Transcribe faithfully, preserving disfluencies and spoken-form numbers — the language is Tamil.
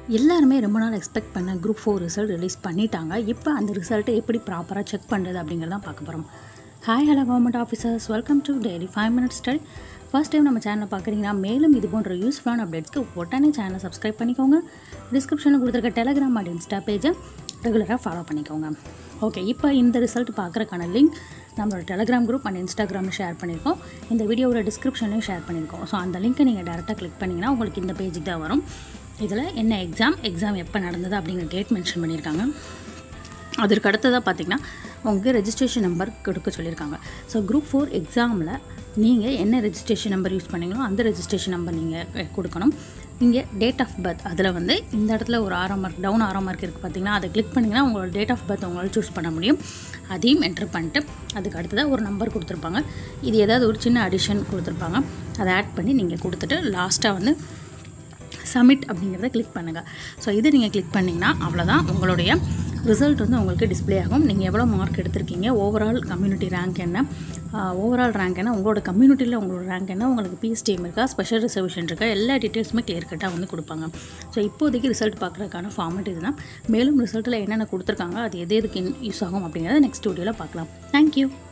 எல்லாருமே ரொம்ப நாள் எக்ஸ்பெக்ட் பண்ண குரூப் ஃபோர் ரிசல்ட் ரிலீஸ் பண்ணிட்டாங்க. இப்போ அந்த ரிசல்ட்டை எப்படி ப்ராப்பராக செக் பண்ணுறது அப்படிங்கிறதான் பார்க்க போகிறோம். Hi hello government officers, welcome to daily five minutes study. First time நம்ம சேனலை பார்க்குறீங்கன்னா மேலும் இது போன்ற யூஸ்ஃபுல்லான அப்டேட்ஸ்க்கு உடனே சேனலை சப்ஸ்கிரைப் பண்ணிக்கோங்க. டிஸ்கிரிப்ஷனில் கொடுத்துருக்க டெலகிராம் அண்ட் இன்ஸ்டா பேஜை ரெகுலராக ஃபாலோ பண்ணிக்கோங்க. ஓகே, இப்போ இந்த ரிசல்ட் பார்க்குறக்கான லிங்க் நம்மளோட டெலகிராம் குரூப் அண்ட் இன்ஸ்டாகிராமில் ஷேர் பண்ணியிருக்கோம். இந்த வீடியோவோட டிஸ்கிரிப்ஷன்லையும் ஷேர் பண்ணியிருக்கோம். ஸோ அந்த லிங்க்கை நீங்கள் டேரெக்டாக கிளிக் பண்ணிங்கன்னா உங்களுக்கு இந்த பேஜுக்கு தான் வரும். இதில் என்ன எக்ஸாம் எக்ஸாம் எப்போ நடந்தது அப்படிங்கிற டேட் மென்ஷன் பண்ணியிருக்காங்க. அதற்கு அடுத்ததாக பார்த்திங்கன்னா உங்களுக்கு ரெஜிஸ்ட்ரேஷன் நம்பர் கொடுக்க சொல்லியிருக்காங்க. ஸோ குரூப் ஃபோர் எக்ஸாமில் நீங்கள் என்ன ரெஜிஸ்ட்ரேஷன் நம்பர் யூஸ் பண்ணீங்களோ அந்த ரெஜிஸ்ட்ரேஷன் நம்பர் நீங்கள் கொடுக்கணும். இங்கே டேட் ஆஃப் பர்த், அதில் வந்து இந்த இடத்துல ஒரு ஆறாம் மார்க் டவுன் ஆறாம் மார்க் இருக்குது பார்த்திங்கன்னா, அதை கிளிக் பண்ணிங்கன்னா உங்களோட டேட் ஆஃப் பர்த் உங்களால் சூஸ் பண்ண முடியும். அதையும் என்ட்ரு பண்ணிட்டு அதுக்கு அடுத்ததாக ஒரு நம்பர் கொடுத்துருப்பாங்க. இது ஏதாவது ஒரு சின்ன அடிஷன் கொடுத்துருப்பாங்க. அதை ஆட் பண்ணி நீங்கள் கொடுத்துட்டு லாஸ்ட்டாக வந்து சப்மிட் அப்படிங்கிறத கிளிக் பண்ணுங்கள். ஸோ இதை நீங்கள் கிளிக் பண்ணிங்கன்னா அவ்வளோதான், உங்களுடைய ரிசல்ட் வந்து உங்களுக்கு டிஸ்பிளே ஆகும். நீங்கள் எவ்வளோ மார்க் எடுத்திருக்கீங்க, ஓவரால் கம்யூனிட்டி ரேங்க் என்ன, ஓவரால் ரேங்க் என்ன, உங்களோட கம்யூனிட்டியில் உங்களோட ரேங்க் என்ன, உங்களுக்கு பிஎஸ்டிஎம் இருக்கா, ஸ்பெஷல் ரிசர்வேஷன் இருக்கா, எல்லா டீட்டெயில்ஸுமே கிளியர் கட்டாக வந்து கொடுப்பாங்க. ஸோ இப்போதைக்கு ரிசல்ட் பார்க்குறதுக்கான ஃபார்மேட் இதுதான். மேலும் ரிசல்ட்டில் என்னென்ன கொடுத்துருக்காங்க, அது எது எதுக்கு யூஸ் ஆகும் அப்படிங்கிறத நெக்ஸ்ட் வீடியோவில் பார்க்கலாம். தேங்க்யூ.